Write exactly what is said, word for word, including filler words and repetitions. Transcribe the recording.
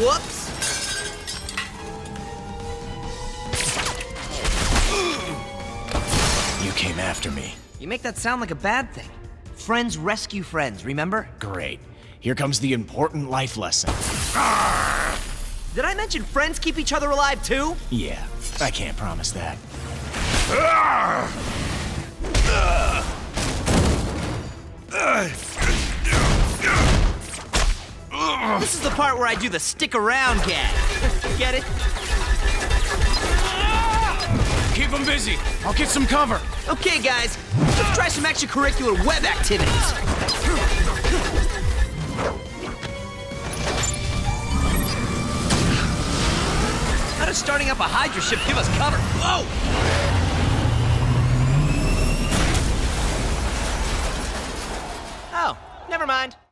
Whoops! You came after me. You make that sound like a bad thing. Friends rescue friends, remember? Great. Here comes the important life lesson. Did I mention friends keep each other alive too? Yeah, I can't promise that. This is the part where I do the stick around gag. Get it? Keep them busy. I'll get some cover. Okay, guys, let's try some extracurricular web activities. How does starting up a Hydra ship give us cover? Whoa! Oh, never mind.